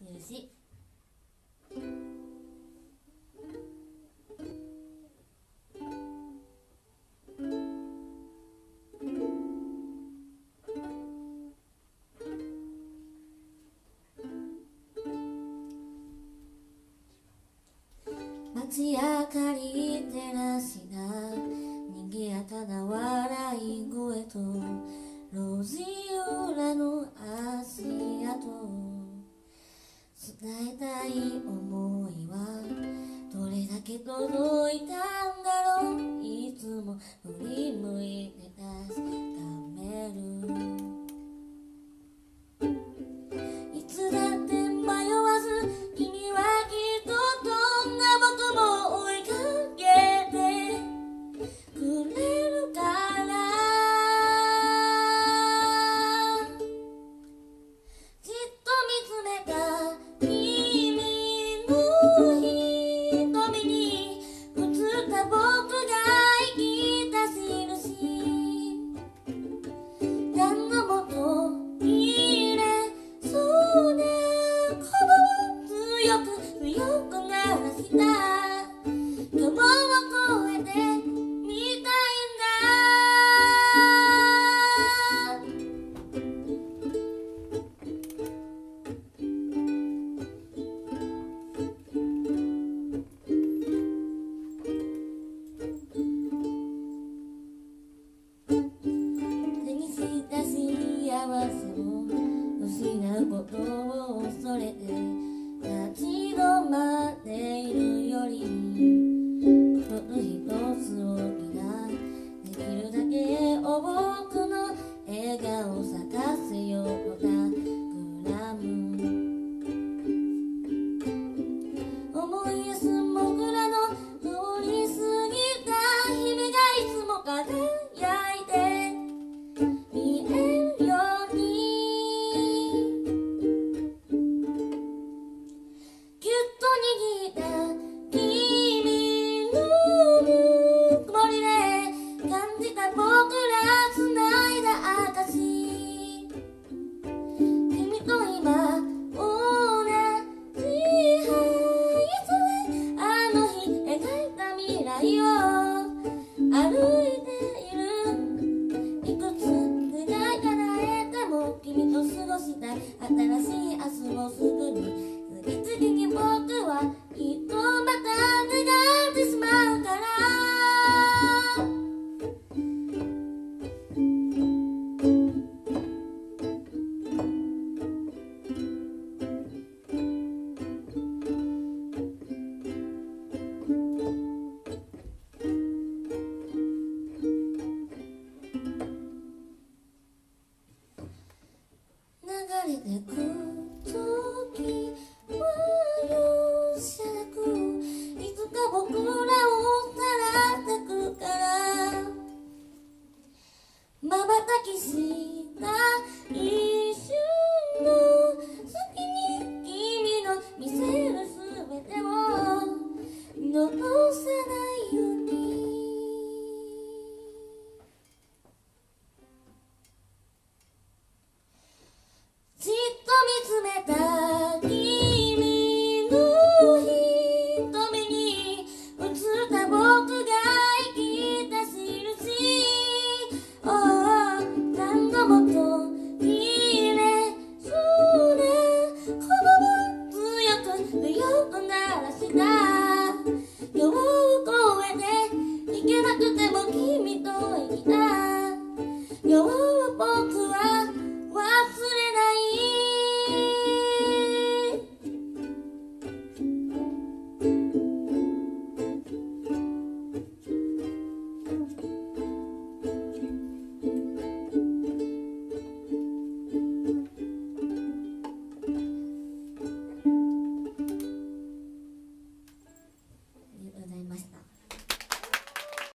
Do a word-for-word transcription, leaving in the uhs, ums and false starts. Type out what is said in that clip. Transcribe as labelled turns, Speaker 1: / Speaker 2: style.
Speaker 1: し街明かり照らした逃げやただ笑い声と路地裏の足跡伝えたい思いはどれだけ届いたんだろういつも振り向いて確かめるいつだって迷わず君はきっとどんな僕も追いかけてくれるからじっと見つめた君の瞳に映った僕が生きた印何度も途切れそうな鼓動強く強く鳴らした今日を超えてみたいんだ手にした幸せを失うことを恐れて立ち止まっているより一つ一つを見ができるだけ多くの笑顔を咲かせようと企む思い出す僕らの通り過ぎた日々がいつも輝いて見えるようにぎゅっと握った君のぬくもりで感じた僕ら繋いだ証君と今同じ配列であの日描いた未来を歩いているいくつ願い叶えても君と過ごしたい新しい明日をすぐに